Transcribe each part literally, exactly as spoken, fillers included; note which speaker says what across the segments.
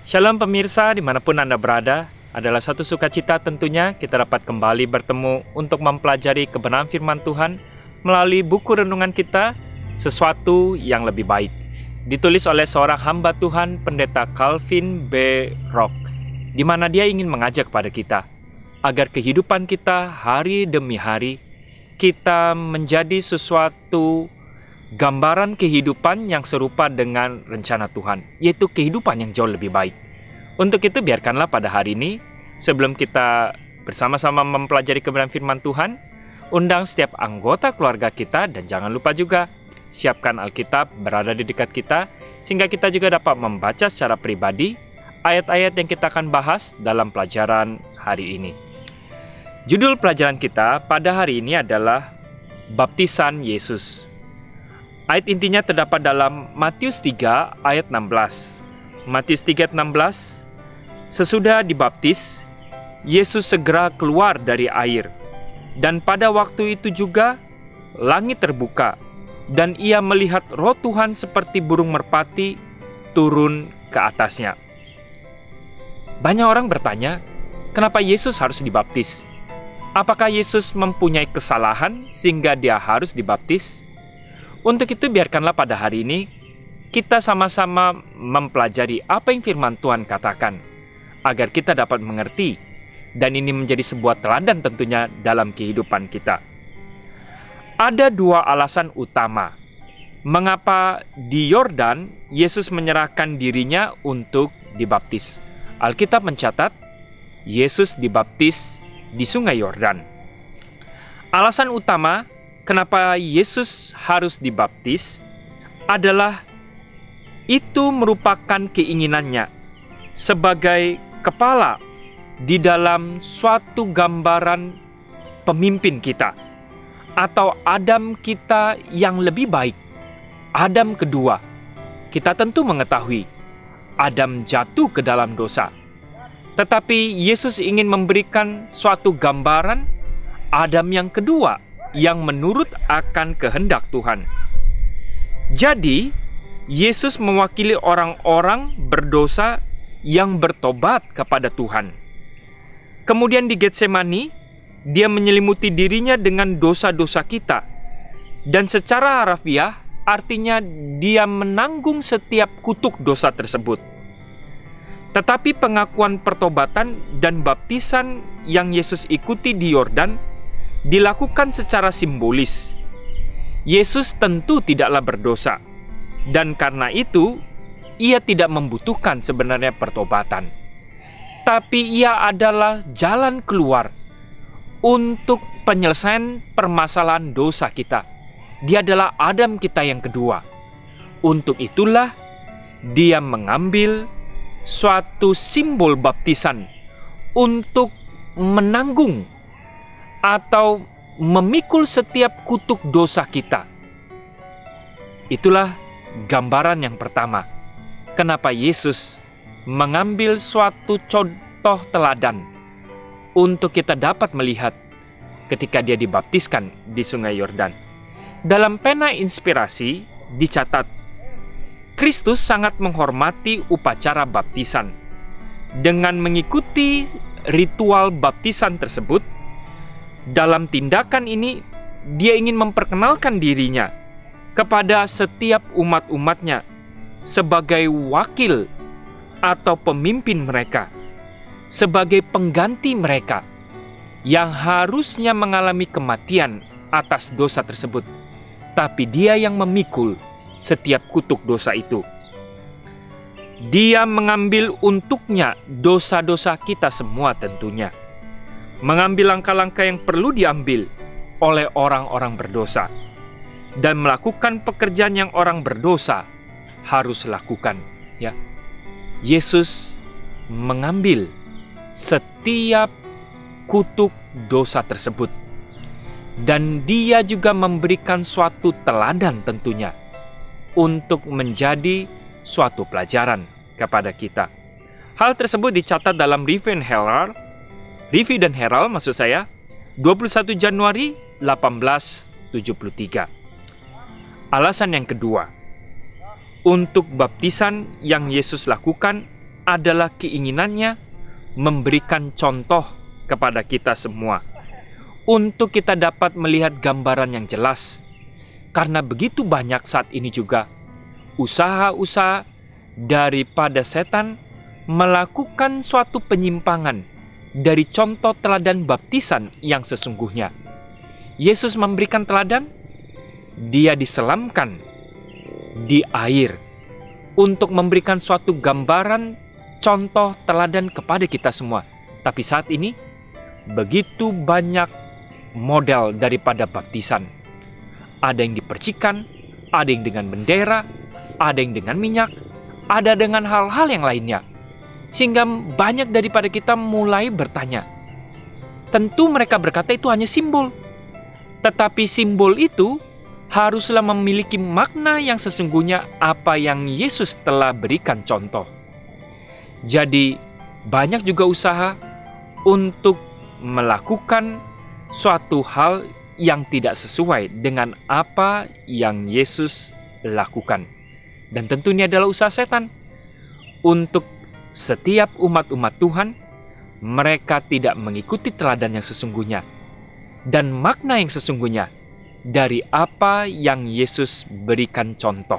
Speaker 1: Shalom pemirsa, dimanapun Anda berada, adalah satu sukacita tentunya kita dapat kembali bertemu untuk mempelajari kebenaran firman Tuhan melalui buku renungan kita, Sesuatu yang Lebih Baik. Ditulis oleh seorang hamba Tuhan, Pendeta Calvin B. Rock, di mana dia ingin mengajak pada kita, agar kehidupan kita hari demi hari, kita menjadi sesuatu gambaran kehidupan yang serupa dengan rencana Tuhan, yaitu kehidupan yang jauh lebih baik. Untuk itu biarkanlah pada hari ini, sebelum kita bersama-sama mempelajari kebenaran firman Tuhan, undang setiap anggota keluarga kita, dan jangan lupa juga siapkan Alkitab berada di dekat kita, sehingga kita juga dapat membaca secara pribadi ayat-ayat yang kita akan bahas dalam pelajaran hari ini. Judul pelajaran kita pada hari ini adalah Baptisan Yesus. Ayat intinya terdapat dalam Matius tiga ayat enam belas. Matius tiga ayat enam belas. Sesudah dibaptis, Yesus segera keluar dari air. Dan pada waktu itu juga langit terbuka, dan ia melihat Roh Tuhan seperti burung merpati turun ke atasnya. Banyak orang bertanya, kenapa Yesus harus dibaptis? Apakah Yesus mempunyai kesalahan sehingga dia harus dibaptis? Untuk itu biarkanlah pada hari ini kita sama-sama mempelajari apa yang firman Tuhan katakan, agar kita dapat mengerti, dan ini menjadi sebuah teladan tentunya dalam kehidupan kita. Ada dua alasan utama mengapa di Yordan Yesus menyerahkan dirinya untuk dibaptis. Alkitab mencatat Yesus dibaptis di Sungai Yordan. Alasan utama kenapa Yesus harus dibaptis adalah itu merupakan keinginannya sebagai kepala di dalam suatu gambaran pemimpin kita, atau Adam kita yang lebih baik, Adam kedua. Kita tentu mengetahui Adam jatuh ke dalam dosa, tetapi Yesus ingin memberikan suatu gambaran Adam yang kedua yang menurut akan kehendak Tuhan. Jadi, Yesus mewakili orang-orang berdosa yang bertobat kepada Tuhan. Kemudian di Getsemani, dia menyelimuti dirinya dengan dosa-dosa kita. Dan secara harafiah, artinya dia menanggung setiap kutuk dosa tersebut. Tetapi pengakuan pertobatan dan baptisan yang Yesus ikuti di Yordan dilakukan secara simbolis. Yesus tentu tidaklah berdosa, dan karena itu ia tidak membutuhkan sebenarnya pertobatan. Tapi ia adalah jalan keluar untuk penyelesaian permasalahan dosa kita. Dia adalah Adam kita yang kedua. Untuk itulah dia mengambil suatu simbol baptisan untuk menanggung atau memikul setiap kutuk dosa kita. Itulah gambaran yang pertama, kenapa Yesus mengambil suatu contoh teladan untuk kita dapat melihat ketika dia dibaptiskan di Sungai Yordan. Dalam pena inspirasi dicatat, Kristus sangat menghormati upacara baptisan. Dengan mengikuti ritual baptisan tersebut, dalam tindakan ini, dia ingin memperkenalkan dirinya kepada setiap umat-umatnya sebagai wakil atau pemimpin mereka, sebagai pengganti mereka yang harusnya mengalami kematian atas dosa tersebut. Tapi dia yang memikul setiap kutuk dosa itu. Dia mengambil untuknya dosa-dosa kita semua tentunya. Mengambil langkah-langkah yang perlu diambil oleh orang-orang berdosa, dan melakukan pekerjaan yang orang berdosa harus lakukan. Ya, Yesus mengambil setiap kutuk dosa tersebut, dan dia juga memberikan suatu teladan tentunya untuk menjadi suatu pelajaran kepada kita. Hal tersebut dicatat dalam Review and Herald, Review dan Herald maksud saya, dua puluh satu Januari delapan belas tujuh puluh tiga. Alasan yang kedua, untuk baptisan yang Yesus lakukan adalah keinginannya memberikan contoh kepada kita semua, untuk kita dapat melihat gambaran yang jelas. Karena begitu banyak saat ini juga usaha-usaha daripada setan melakukan suatu penyimpangan dari contoh teladan baptisan yang sesungguhnya. Yesus memberikan teladan, dia diselamkan di air untuk memberikan suatu gambaran contoh teladan kepada kita semua. Tapi saat ini begitu banyak model daripada baptisan. Ada yang dipercikan, ada yang dengan bendera, ada yang dengan minyak, ada dengan hal-hal yang lainnya. Sehingga banyak daripada kita mulai bertanya. Tentu mereka berkata itu hanya simbol. Tetapi simbol itu haruslah memiliki makna yang sesungguhnya apa yang Yesus telah berikan contoh. Jadi banyak juga usaha untuk melakukan suatu hal yang tidak sesuai dengan apa yang Yesus lakukan. Dan tentu ini adalah usaha setan. Untuk setiap umat-umat Tuhan, mereka tidak mengikuti teladan yang sesungguhnya dan makna yang sesungguhnya dari apa yang Yesus berikan contoh.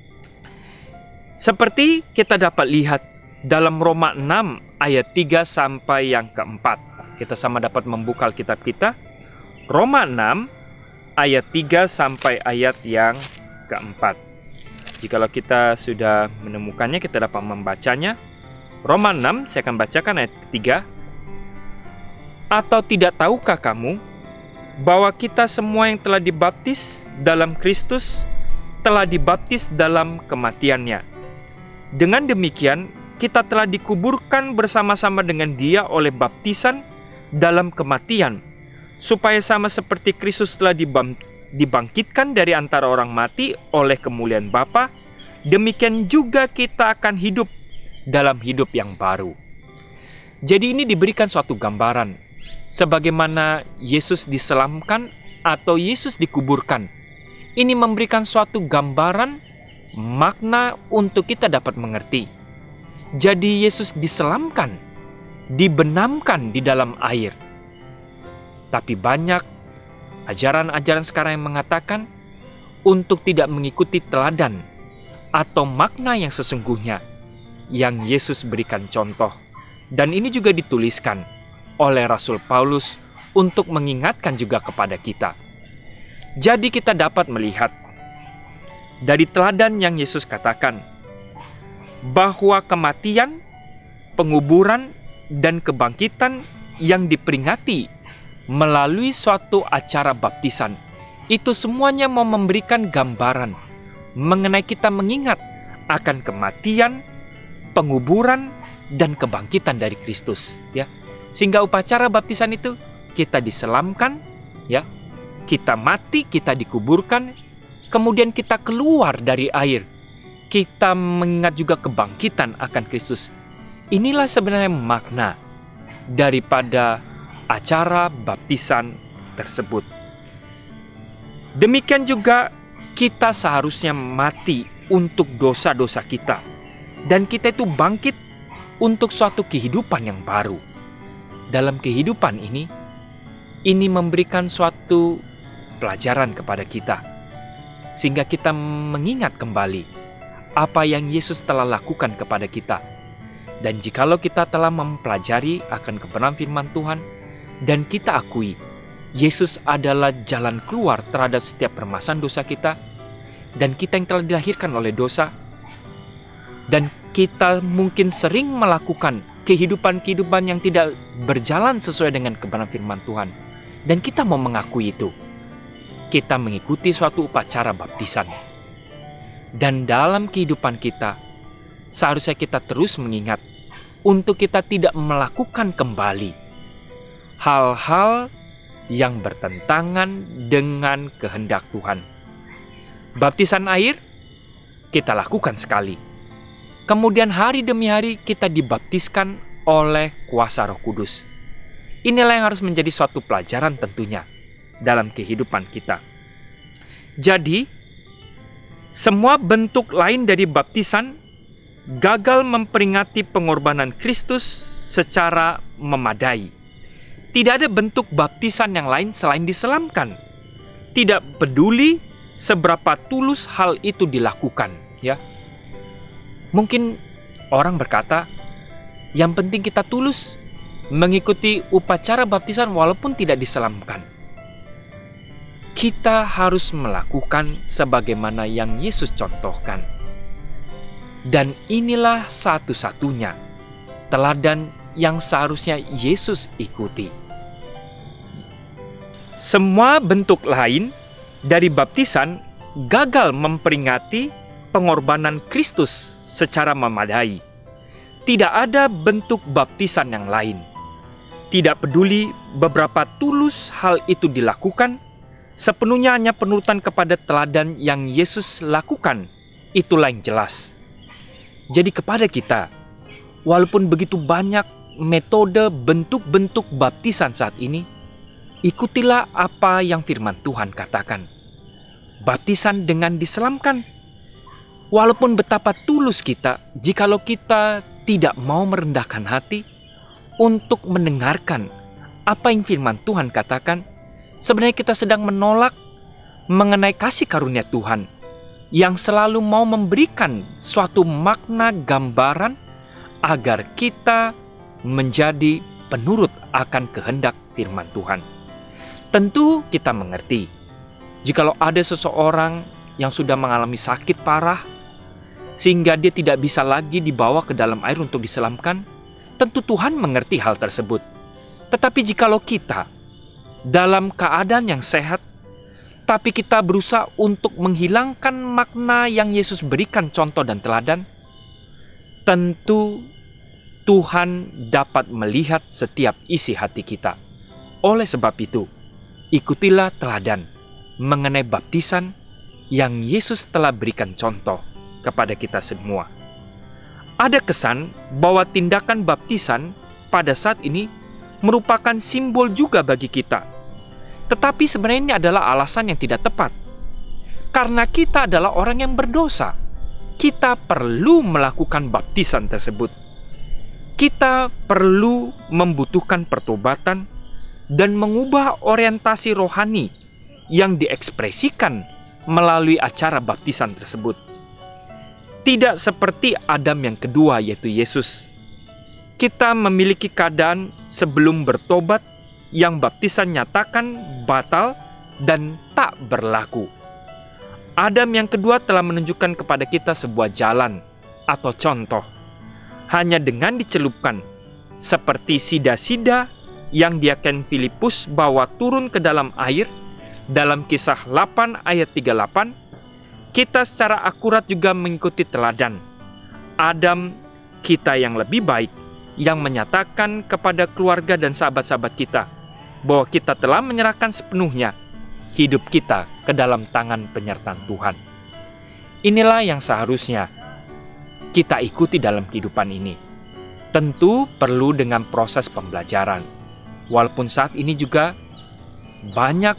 Speaker 1: Seperti kita dapat lihat dalam Roma enam ayat tiga sampai yang keempat. Kita sama dapat membuka Alkitab kita. Roma enam ayat tiga sampai ayat yang keempat. Jikalau kita sudah menemukannya, kita dapat membacanya. Roma enam, saya akan bacakan ayat ketiga. Atau tidak tahukah kamu bahwa kita semua yang telah dibaptis dalam Kristus telah dibaptis dalam kematiannya. Dengan demikian, kita telah dikuburkan bersama-sama dengan Dia oleh baptisan dalam kematian, supaya sama seperti Kristus telah dibangkitkan dari antara orang mati oleh kemuliaan Bapa, demikian juga kita akan hidup dalam hidup yang baru. Jadi ini diberikan suatu gambaran sebagaimana Yesus diselamkan atau Yesus dikuburkan. Ini memberikan suatu gambaran makna untuk kita dapat mengerti. Jadi Yesus diselamkan, dibenamkan di dalam air. Tapi banyak ajaran-ajaran sekarang yang mengatakan untuk tidak mengikuti teladan atau makna yang sesungguhnya yang Yesus berikan contoh. Dan ini juga dituliskan oleh Rasul Paulus untuk mengingatkan juga kepada kita. Jadi kita dapat melihat dari teladan yang Yesus katakan bahwa kematian, penguburan, dan kebangkitan yang diperingati melalui suatu acara baptisan, itu semuanya mau memberikan gambaran mengenai kita mengingat akan kematian, penguburan, dan kebangkitan dari Kristus, ya. Sehingga upacara baptisan itu kita diselamkan, ya. Kita mati, kita dikuburkan, kemudian kita keluar dari air. Kita mengingat juga kebangkitan akan Kristus. Inilah sebenarnya makna daripada acara baptisan tersebut. Demikian juga kita seharusnya mati untuk dosa-dosa kita, dan kita itu bangkit untuk suatu kehidupan yang baru. Dalam kehidupan ini, ini memberikan suatu pelajaran kepada kita, sehingga kita mengingat kembali apa yang Yesus telah lakukan kepada kita. Dan jikalau kita telah mempelajari akan kebenaran firman Tuhan, dan kita akui Yesus adalah jalan keluar terhadap setiap permasalahan dosa kita, dan kita yang telah dilahirkan oleh dosa, dan kita mungkin sering melakukan kehidupan-kehidupan yang tidak berjalan sesuai dengan kebenaran firman Tuhan, dan kita mau mengakui itu. Kita mengikuti suatu upacara baptisan, dan dalam kehidupan kita seharusnya kita terus mengingat untuk kita tidak melakukan kembali hal-hal yang bertentangan dengan kehendak Tuhan. Baptisan air kita lakukan sekali. Kemudian hari demi hari kita dibaptiskan oleh kuasa Roh Kudus. Inilah yang harus menjadi suatu pelajaran tentunya dalam kehidupan kita. Jadi, semua bentuk lain dari baptisan gagal memperingati pengorbanan Kristus secara memadai. Tidak ada bentuk baptisan yang lain selain diselamkan. Tidak peduli seberapa tulus hal itu dilakukan, ya. Mungkin orang berkata, yang penting kita tulus mengikuti upacara baptisan walaupun tidak diselamkan. Kita harus melakukan sebagaimana yang Yesus contohkan. Dan inilah satu-satunya teladan yang seharusnya Yesus ikuti. Semua bentuk lain dari baptisan gagal memperingati pengorbanan Kristus secara memadai. Tidak ada bentuk baptisan yang lain. Tidak peduli beberapa tulus hal itu dilakukan, sepenuhnya hanya penurutan kepada teladan yang Yesus lakukan. Itulah yang jelas. Jadi kepada kita, walaupun begitu banyak metode bentuk-bentuk baptisan saat ini, ikutilah apa yang firman Tuhan katakan. Baptisan dengan diselamkan. Walaupun betapa tulus kita, jikalau kita tidak mau merendahkan hati untuk mendengarkan apa yang firman Tuhan katakan, sebenarnya kita sedang menolak mengenai kasih karunia Tuhan yang selalu mau memberikan suatu makna gambaran agar kita menjadi penurut akan kehendak firman Tuhan. Tentu kita mengerti, jikalau ada seseorang yang sudah mengalami sakit parah, sehingga dia tidak bisa lagi dibawa ke dalam air untuk diselamkan, tentu Tuhan mengerti hal tersebut. Tetapi jikalau kita dalam keadaan yang sehat, tapi kita berusaha untuk menghilangkan makna yang Yesus berikan contoh dan teladan, tentu Tuhan dapat melihat setiap isi hati kita. Oleh sebab itu, ikutilah teladan mengenai baptisan yang Yesus telah berikan contoh kepada kita semua. Ada kesan bahwa tindakan baptisan pada saat ini merupakan simbol juga bagi kita. Tetapi sebenarnya ini adalah alasan yang tidak tepat. Karena kita adalah orang yang berdosa, kita perlu melakukan baptisan tersebut. Kita perlu membutuhkan pertobatan dan mengubah orientasi rohani yang diekspresikan melalui acara baptisan tersebut. Tidak seperti Adam yang kedua, yaitu Yesus. Kita memiliki keadaan sebelum bertobat yang baptisan nyatakan batal dan tak berlaku. Adam yang kedua telah menunjukkan kepada kita sebuah jalan atau contoh. Hanya dengan dicelupkan, seperti sida-sida yang diaken Filipus bawa turun ke dalam air, dalam Kisah delapan ayat tiga puluh delapan, kita secara akurat juga mengikuti teladan Adam, kita yang lebih baik, yang menyatakan kepada keluarga dan sahabat-sahabat kita bahwa kita telah menyerahkan sepenuhnya hidup kita ke dalam tangan penyertaan Tuhan. Inilah yang seharusnya kita ikuti dalam kehidupan ini. Tentu perlu dengan proses pembelajaran. Walaupun saat ini juga banyak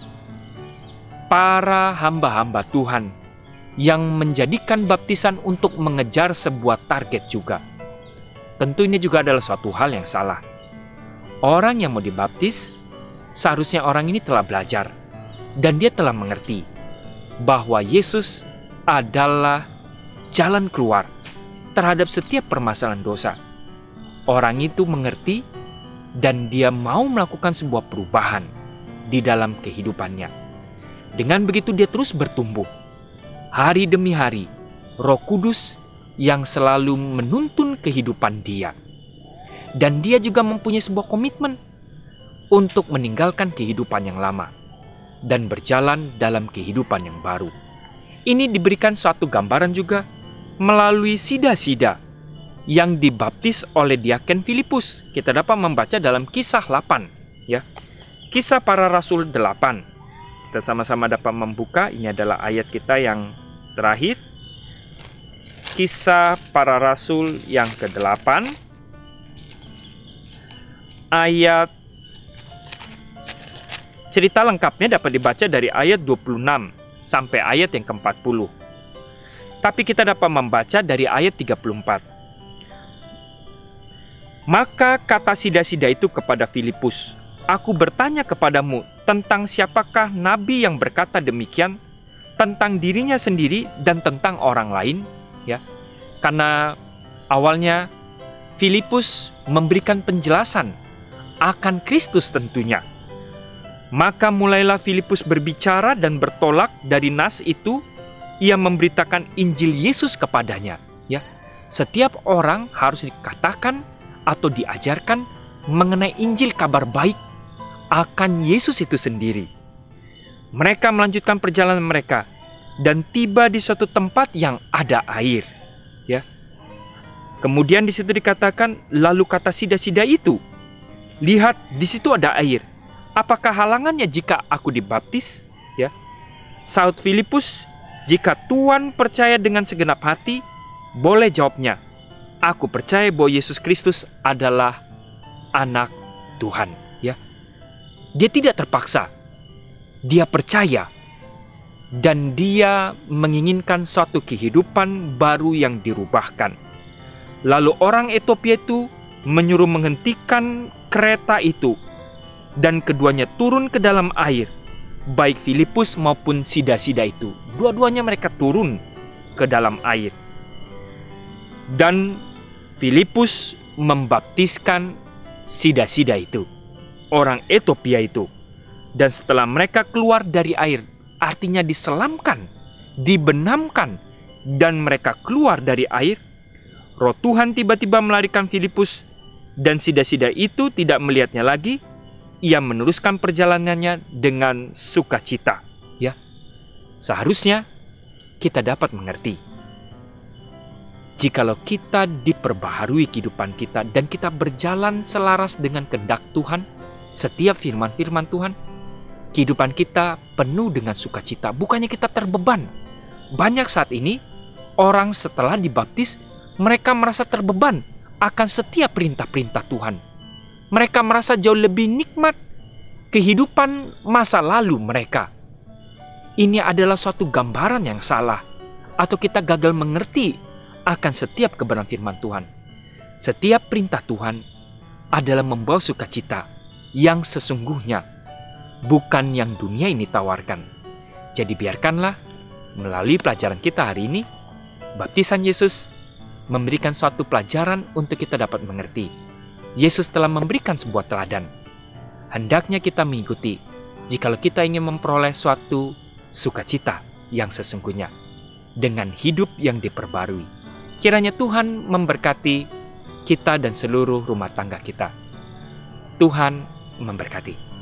Speaker 1: para hamba-hamba Tuhan yang menjadikan baptisan untuk mengejar sebuah target juga. Tentu ini juga adalah suatu hal yang salah. Orang yang mau dibaptis, seharusnya orang ini telah belajar dan dia telah mengerti bahwa Yesus adalah jalan keluar terhadap setiap permasalahan dosa. Orang itu mengerti dan dia mau melakukan sebuah perubahan di dalam kehidupannya. Dengan begitu dia terus bertumbuh. Hari demi hari, Roh Kudus yang selalu menuntun kehidupan dia. Dan dia juga mempunyai sebuah komitmen untuk meninggalkan kehidupan yang lama dan berjalan dalam kehidupan yang baru. Ini diberikan suatu gambaran juga melalui sida-sida yang dibaptis oleh diaken Filipus. Kita dapat membaca dalam Kisah delapan, ya. Kisah Para Rasul delapan. Kita sama-sama dapat membuka, ini adalah ayat kita yang terakhir. Kisah Para Rasul yang kedelapan, ayat cerita lengkapnya dapat dibaca dari ayat dua puluh enam sampai ayat yang keempat puluh. Tapi kita dapat membaca dari ayat tiga puluh empat. Maka kata sida-sida itu kepada Filipus, "Aku bertanya kepadamu tentang siapakah nabi yang berkata demikian, tentang dirinya sendiri dan tentang orang lain?" Ya, karena awalnya Filipus memberikan penjelasan akan Kristus tentunya. Maka mulailah Filipus berbicara dan bertolak dari nas itu. Ia memberitakan Injil Yesus kepadanya. Ya, setiap orang harus dikatakan atau diajarkan mengenai Injil kabar baik akan Yesus itu sendiri. Mereka melanjutkan perjalanan mereka dan tiba di suatu tempat yang ada air. Ya. Kemudian di situ dikatakan, lalu kata sida-sida itu, "Lihat, di situ ada air. Apakah halangannya jika aku dibaptis?" Ya. Saud Filipus, "Jika Tuhan percaya dengan segenap hati, boleh jawabnya, aku percaya bahwa Yesus Kristus adalah anak Tuhan." Ya. Dia tidak terpaksa. Dia percaya. Dan dia menginginkan suatu kehidupan baru yang dirubahkan. Lalu orang Ethiopia itu menyuruh menghentikan kereta itu. Dan keduanya turun ke dalam air. Baik Filipus maupun sida-sida itu. Dua-duanya mereka turun ke dalam air. Dan Filipus membaptiskan sida-sida itu, orang Ethiopia itu. Dan setelah mereka keluar dari air, artinya diselamkan, dibenamkan, dan mereka keluar dari air, Roh Tuhan tiba-tiba melarikan Filipus, dan sida-sida itu tidak melihatnya lagi. Ia meneruskan perjalanannya dengan sukacita. Ya, seharusnya kita dapat mengerti, jikalau kita diperbaharui kehidupan kita dan kita berjalan selaras dengan kehendak Tuhan, setiap firman-firman Tuhan, kehidupan kita penuh dengan sukacita. Bukannya kita terbeban. Banyak saat ini orang setelah dibaptis, mereka merasa terbeban akan setiap perintah-perintah Tuhan. Mereka merasa jauh lebih nikmat kehidupan masa lalu mereka. Ini adalah suatu gambaran yang salah, atau kita gagal mengerti akan setiap kebenaran firman Tuhan. Setiap perintah Tuhan adalah membawa sukacita yang sesungguhnya, bukan yang dunia ini tawarkan. Jadi biarkanlah melalui pelajaran kita hari ini, baptisan Yesus memberikan suatu pelajaran untuk kita dapat mengerti. Yesus telah memberikan sebuah teladan. Hendaknya kita mengikuti jikalau kita ingin memperoleh suatu sukacita yang sesungguhnya dengan hidup yang diperbarui. Kiranya Tuhan memberkati kita dan seluruh rumah tangga kita. Tuhan memberkati.